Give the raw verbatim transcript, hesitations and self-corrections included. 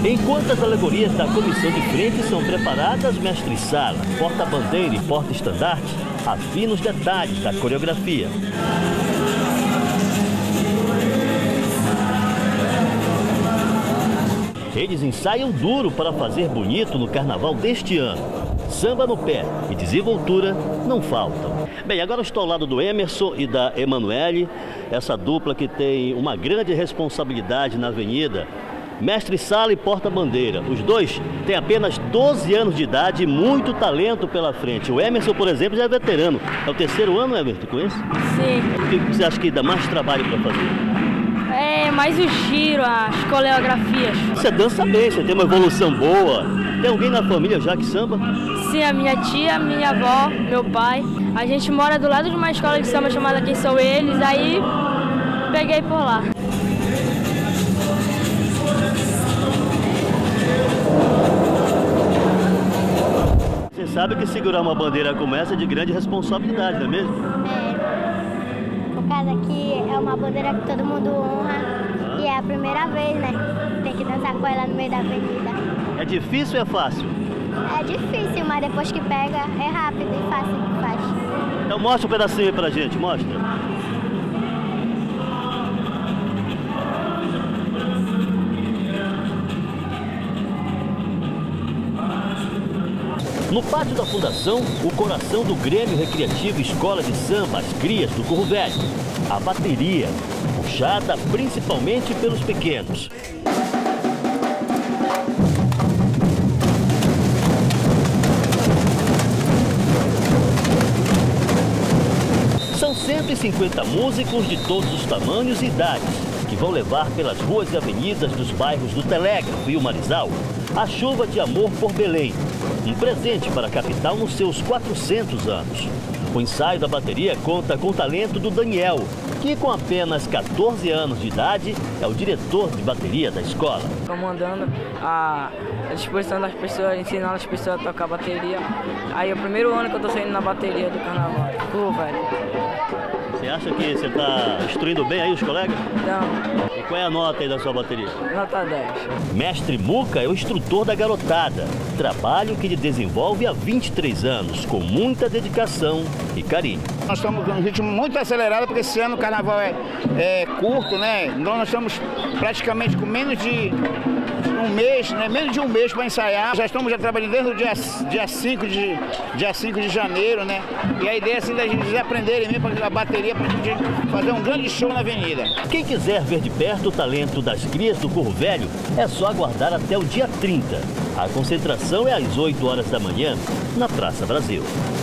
Enquanto as alegorias da comissão de frente são preparadas, mestre Sala, porta-bandeira e porta-estandarte afinam os detalhes da coreografia. Eles ensaiam duro para fazer bonito no carnaval deste ano. Samba no pé e desenvoltura não faltam. Bem, agora estou ao lado do Emerson e da Emanuele, essa dupla que tem uma grande responsabilidade na avenida. Mestre Sala e porta-bandeira. Os dois têm apenas doze anos de idade e muito talento pela frente. O Emerson, por exemplo, já é veterano. É o terceiro ano, Emerson, com isso? Sim. O que você acha que dá mais trabalho para fazer? É mais o giro, as coreografias. Você dança bem, você tem uma evolução boa. Tem alguém na família já que samba? Sim, a minha tia, minha avó, meu pai. A gente mora do lado de uma escola de samba chamada Quem São Eles, aí peguei por lá. Você sabe que segurar uma bandeira como essa é de grande responsabilidade, não é mesmo? É, por causa que é uma bandeira que todo mundo honra e é a primeira vez, né? Tem que dançar com ela no meio da avenida. É difícil ou é fácil? É difícil, mas depois que pega é rápido e fácil que faz. Então mostra um pedacinho aí pra gente, mostra. No pátio da Fundação, o coração do Grêmio Recreativo Escola de Samba, as Crias do Corro Velho. A bateria, puxada principalmente pelos pequenos. São cento e cinquenta músicos de todos os tamanhos e idades, que vão levar pelas ruas e avenidas dos bairros do Telégrafo e o Marizal a chuva de amor por Belém. Um presente para a capital nos seus quatrocentos anos. O ensaio da bateria conta com o talento do Daniel, que com apenas quatorze anos de idade é o diretor de bateria da escola. Comandando a disposição das pessoas, ensinando as pessoas a tocar bateria. Aí é o primeiro ano que eu estou saindo na bateria do carnaval. Pô, velho. Você acha que você está instruindo bem aí os colegas? Não. E qual é a nota aí da sua bateria? Nota dez. Mestre Muca é o instrutor da garotada. Trabalho que ele desenvolve há vinte e três anos, com muita dedicação e carinho. Nós estamos num ritmo muito acelerado, porque esse ano o carnaval é, é curto, né? Então nós estamos praticamente com menos de um mês, né? Menos de um mês para ensaiar. Já estamos já trabalhando desde o dia, dia, cinco de, dia cinco de janeiro, né? E a ideia é assim da gente aprenderem mesmo a bateria para a gente fazer um grande show na avenida. Quem quiser ver de perto o talento das crias do Corro Velho, é só aguardar até o dia trinta. A concentração é às oito horas da manhã, na Praça Brasil.